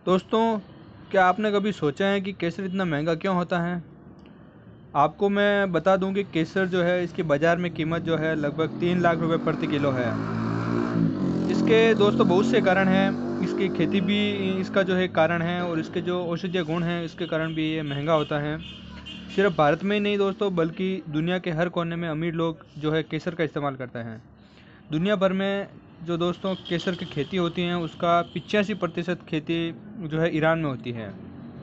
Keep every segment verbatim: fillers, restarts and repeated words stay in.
दोस्तों, क्या आपने कभी सोचा है कि केसर इतना महंगा क्यों होता है? आपको मैं बता दूं कि केसर जो है इसकी बाज़ार में कीमत जो है लगभग तीन लाख रुपए प्रति किलो है। इसके दोस्तों बहुत से कारण हैं। इसकी खेती भी इसका जो है कारण है, और इसके जो औषधीय गुण हैं इसके कारण भी ये महंगा होता है। सिर्फ भारत में ही नहीं दोस्तों, बल्कि दुनिया के हर कोने में अमीर लोग जो है केसर का इस्तेमाल करते हैं। दुनिया भर में जो दोस्तों केसर की खेती होती है उसका पिचासी प्रतिशत खेती जो है ईरान में होती है।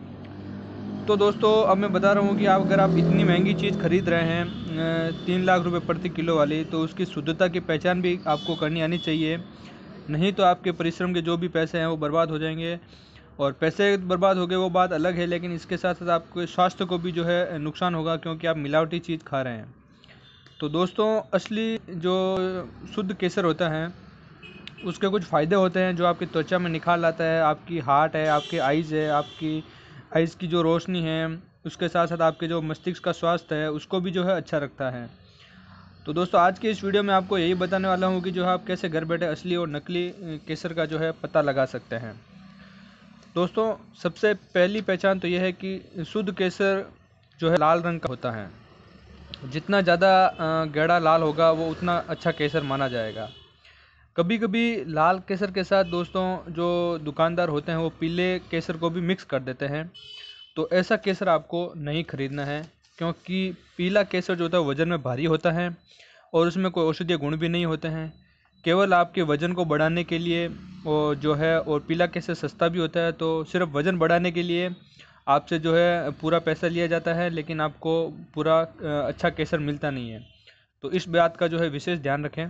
तो दोस्तों अब मैं बता रहा हूँ कि आप अगर आप इतनी महंगी चीज़ खरीद रहे हैं तीन लाख रुपए प्रति किलो वाली, तो उसकी शुद्धता की पहचान भी आपको करनी आनी चाहिए। नहीं तो आपके परिश्रम के जो भी पैसे हैं वो बर्बाद हो जाएंगे। और पैसे बर्बाद हो गए वो बात अलग है, लेकिन इसके साथ साथ आपके स्वास्थ्य को भी जो है नुकसान होगा, क्योंकि आप मिलावटी चीज़ खा रहे हैं। तो दोस्तों असली जो शुद्ध केसर होता है उसके कुछ फ़ायदे होते हैं, जो आपकी त्वचा में निखार लाता है, आपकी हार्ट है, आपकी आइज़ है, आपकी आइज़ की जो रोशनी है, उसके साथ साथ आपके जो मस्तिष्क का स्वास्थ्य है उसको भी जो है अच्छा रखता है। तो दोस्तों आज की इस वीडियो में आपको यही बताने वाला हूँ कि जो है आप कैसे घर बैठे असली और नकली केसर का जो है पता लगा सकते हैं। दोस्तों सबसे पहली पहचान तो यह है कि शुद्ध केसर जो है लाल रंग का होता है। जितना ज़्यादा गाढ़ा लाल होगा वो उतना अच्छा केसर माना जाएगा। कभी कभी लाल केसर के साथ दोस्तों जो दुकानदार होते हैं वो पीले केसर को भी मिक्स कर देते हैं। तो ऐसा केसर आपको नहीं खरीदना है, क्योंकि पीला केसर जो होता है वज़न में भारी होता है और उसमें कोई औषधीय गुण भी नहीं होते हैं, केवल आपके वज़न को बढ़ाने के लिए और जो है। और पीला केसर सस्ता भी होता है, तो सिर्फ वज़न बढ़ाने के लिए आपसे जो है पूरा पैसा लिया जाता है, लेकिन आपको पूरा अच्छा केसर मिलता नहीं है। तो इस बात का जो है विशेष ध्यान रखें।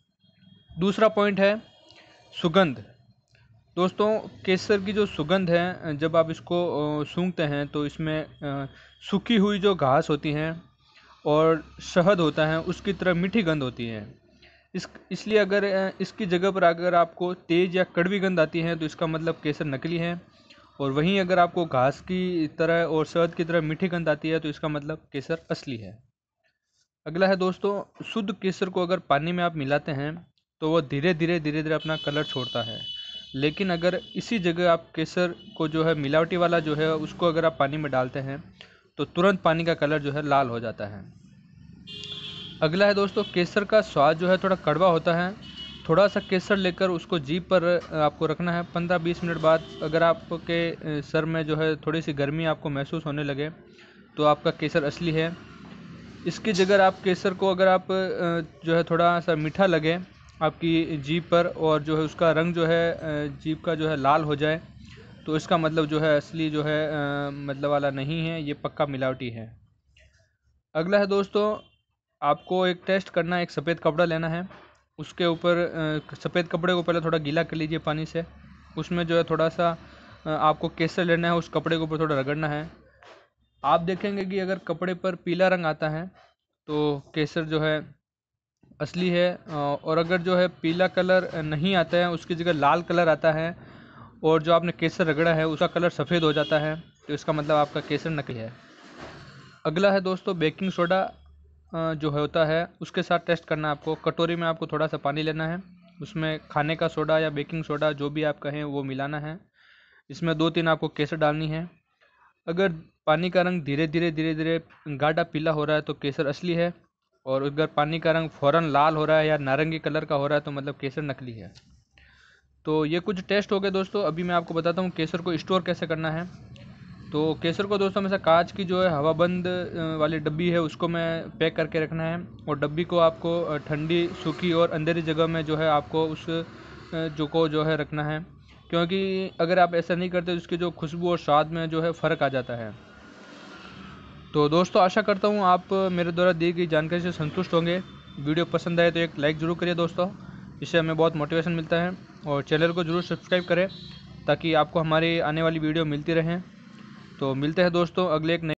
दूसरा पॉइंट है सुगंध। दोस्तों केसर की जो सुगंध है, जब आप इसको सूंघते हैं तो इसमें सूखी हुई जो घास होती हैं और शहद होता है उसकी तरह मीठी गंध होती है। इस इसलिए अगर इसकी जगह पर अगर आपको तेज़ या कड़वी गंध आती है तो इसका मतलब केसर नकली है। और वहीं अगर आपको घास की तरह और शहद की तरह मीठी गंध आती है तो इसका मतलब केसर असली है। अगला है दोस्तों शुद्ध केसर को अगर पानी में आप मिलाते हैं तो वह धीरे धीरे धीरे धीरे अपना कलर छोड़ता है। लेकिन अगर इसी जगह आप केसर को जो है मिलावटी वाला जो है उसको अगर आप पानी में डालते हैं तो तुरंत पानी का कलर जो है लाल हो जाता है। अगला है दोस्तों केसर का स्वाद जो है थोड़ा कड़वा होता है। थोड़ा सा केसर लेकर उसको जीभ पर आपको रखना है। पंद्रह बीस मिनट बाद अगर आपके सर में जो है थोड़ी सी गर्मी आपको महसूस होने लगे तो आपका केसर असली है। इसकी जगह आप केसर को अगर आप जो है थोड़ा सा मीठा लगे आपकी जीभ पर और जो है उसका रंग जो है जीभ का जो है लाल हो जाए तो इसका मतलब जो है असली जो है मतलब वाला नहीं है, ये पक्का मिलावटी है। अगला है दोस्तों आपको एक टेस्ट करना है। एक सफ़ेद कपड़ा लेना है, उसके ऊपर सफ़ेद कपड़े को पहले थोड़ा गीला कर लीजिए पानी से। उसमें जो है थोड़ा सा आपको केसर लेना है, उस कपड़े के ऊपर थोड़ा रगड़ना है। आप देखेंगे कि अगर कपड़े पर पीला रंग आता है तो केसर जो है असली है। और अगर जो है पीला कलर नहीं आता है, उसकी जगह लाल कलर आता है और जो आपने केसर रगड़ा है उसका कलर सफ़ेद हो जाता है तो इसका मतलब आपका केसर नकली है। अगला है दोस्तों बेकिंग सोडा जो होता है उसके साथ टेस्ट करना है आपको। कटोरी में आपको थोड़ा सा पानी लेना है, उसमें खाने का सोडा या बेकिंग सोडा जो भी आप कहें वो मिलाना है। इसमें दो तीन आपको केसर डालनी है। अगर पानी का रंग धीरे धीरे धीरे धीरे गाढ़ा पीला हो रहा है तो केसर असली है, और अगर पानी का रंग फ़ौरन लाल हो रहा है या नारंगी कलर का हो रहा है तो मतलब केसर नकली है। तो ये कुछ टेस्ट हो गए दोस्तों। अभी मैं आपको बताता हूँ केसर को स्टोर कैसे करना है। तो केसर को दोस्तों हमेशा कांच की जो है हवाबंद वाली डब्बी है उसको में पैक करके रखना है, और डब्बी को आपको ठंडी सूखी और अंधेरी जगह में जो है आपको उस जो को जो है रखना है, क्योंकि अगर आप ऐसा नहीं करते तो उसकी जो खुशबू और स्वाद में जो है फ़र्क आ जाता है। तो दोस्तों आशा करता हूँ आप मेरे द्वारा दी गई जानकारी से संतुष्ट होंगे। वीडियो पसंद आए तो एक लाइक ज़रूर करिए दोस्तों, इससे हमें बहुत मोटिवेशन मिलता है। और चैनल को ज़रूर सब्सक्राइब करें ताकि आपको हमारी आने वाली वीडियो मिलती रहें। तो मिलते हैं दोस्तों अगले एक नए